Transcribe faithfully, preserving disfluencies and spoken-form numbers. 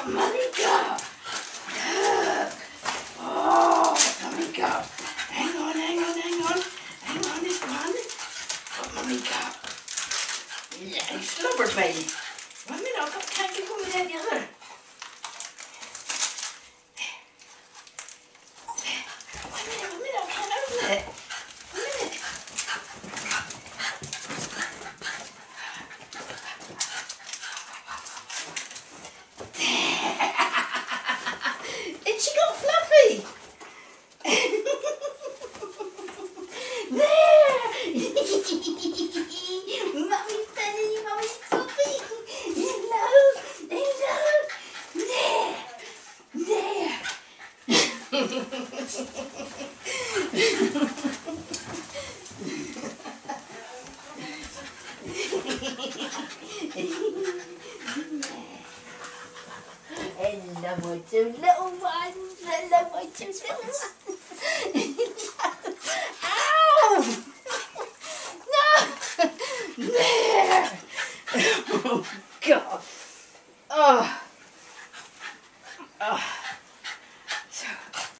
Oh, mummy go. Look. Oh, mummy go. Hang on, hang on, hang on. Hang on, this one. Oh, mummy go. Yeah, he slobbered me. One minute, I've got candy coming out the other. One minute, one minute, I can't open it. One minute. And she got fluffy. There. Mummy's belly, mummy's fluffy. Hello, hello. There, there. Hello, my two little ones. Hello, my two little ones. Ow! No! There! Oh, God. Oh. Oh.